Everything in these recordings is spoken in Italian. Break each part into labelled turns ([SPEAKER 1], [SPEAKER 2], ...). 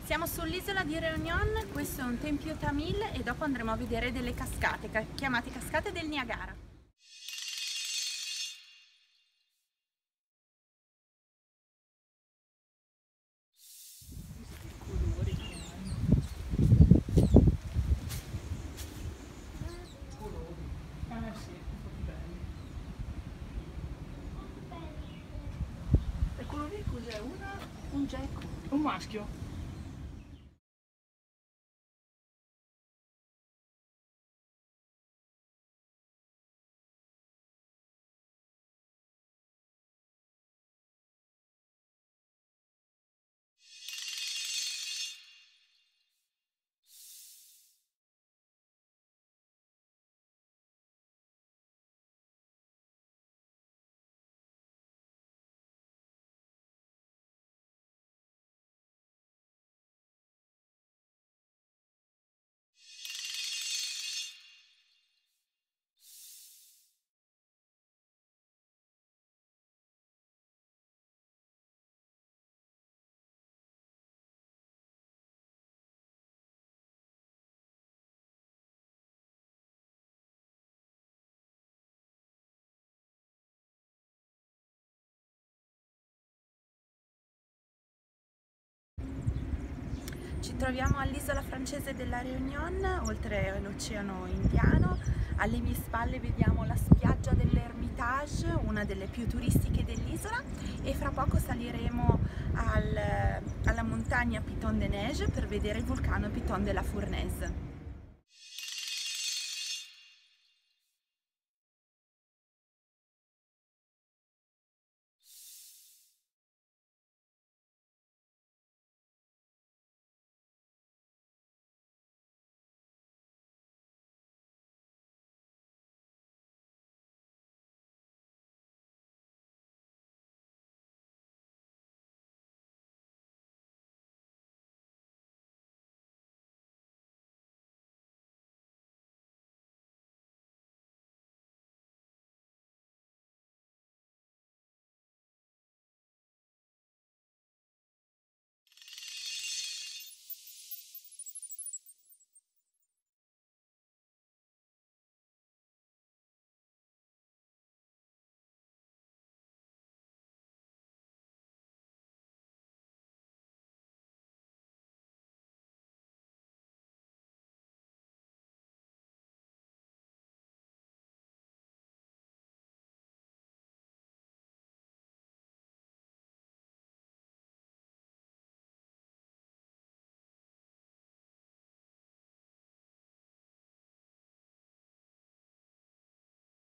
[SPEAKER 1] Siamo sull'isola di Réunion, questo è un tempio tamil e dopo andremo a vedere delle cascate, chiamate cascate del Niagara.
[SPEAKER 2] E quello lì cos'è?
[SPEAKER 1] Un geco.
[SPEAKER 2] Un maschio?
[SPEAKER 1] Ci troviamo all'isola francese della Réunion, oltre all'Oceano Indiano. Alle mie spalle vediamo la spiaggia dell'Hermitage, una delle più turistiche dell'isola, e fra poco saliremo alla montagna Piton de Neige per vedere il vulcano Piton de la Fournaise.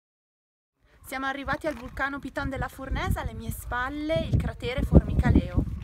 [SPEAKER 1] Siamo arrivati al vulcano Piton de la Fournaise, alle mie spalle il cratere Formicaleo.